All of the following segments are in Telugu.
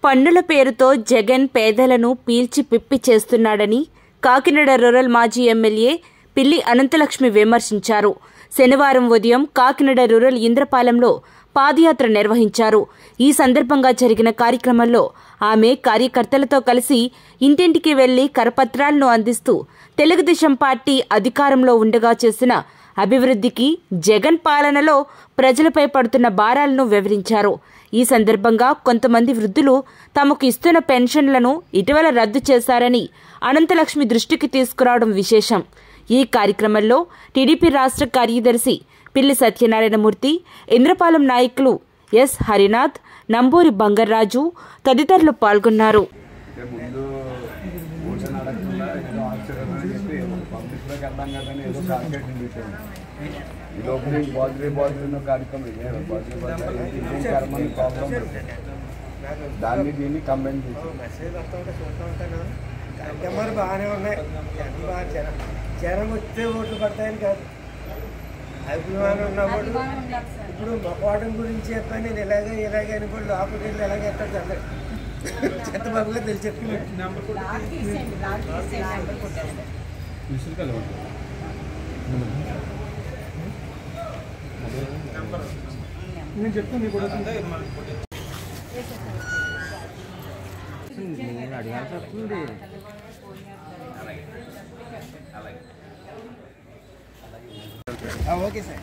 పన్నుల పేరుతో జగన్ పేదలను పీల్చి పిప్పి చేస్తున్నాడని కాకినాడ రూరల్ మాజీ ఎమ్మెల్యే పిల్లి అనంతలక్ష్మి విమర్శించారు. శనివారం ఉదయం కాకినాడ రూరల్ ఇంద్రపాలెంలో పాదయాత్ర నిర్వహించారు. ఈ సందర్భంగా జరిగిన కార్యక్రమంలో ఆమె కార్యకర్తలతో కలిసి ఇంటింటికి వెళ్లి కరపత్రాలను అందిస్తూ తెలుగుదేశం పార్టీ అధికారంలో ఉండగా చేసిన అభివృద్ధికి, జగన్ పాలనలో ప్రజలపై పడుతున్న భారాలను వివరించారు. ఈ సందర్భంగా కొంతమంది వృద్ధులు తమకు ఇస్తున్న పెన్షన్లను ఇటీవల రద్దు చేశారని అనంతలక్ష్మి దృష్టికి తీసుకురావడం విశేషం. ఈ కార్యక్రమంలో టీడీపీ రాష్ట్ర కార్యదర్శి పిల్లి సత్యనారాయణమూర్తి, ఇంద్రపాలెం నాయకులు ఎస్ హరినాథ్, నంబూరి బంగారాజు తదితరులు పాల్గొన్నారు. దాన్ని దీన్ని కంబైన్ బాగానే ఉన్నాయి. జనం వస్తే ఓట్లు పడతాయని కాదు, అభిమానం ఉన్న వాళ్ళు ఇప్పుడు మొక్కవాటం గురించి చెప్పాను. నేను ఇలాగే అని కూడా లోపలికి వెళ్ళి ఎలాగే ఎక్కడ చంద్రబాబు గారు తెలిసి చెప్పి నేను చెప్తాను కూడా అడిగాల్సి వస్తుంది. Okay sir.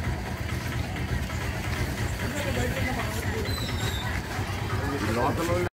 లోపల